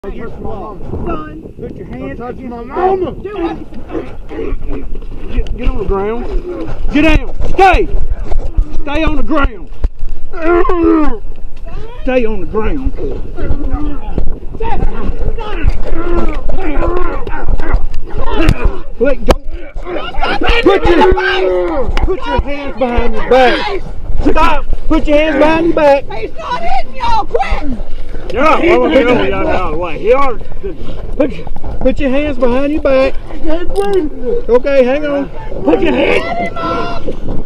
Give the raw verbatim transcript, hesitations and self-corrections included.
Touch my mama. Son, put your hands. Touch my mama. Do it. Get, get on the ground. Get down. Stay. Stay on the ground. Stay on the ground. Let go. Put your, put your hands behind your back. Stop. Put your hands behind your back. He's not hitting y'all. Quit. Yeah, well, we're going to get out of the way. He ought to put, your, put your hands behind your back. Okay, hang on. Put your hands.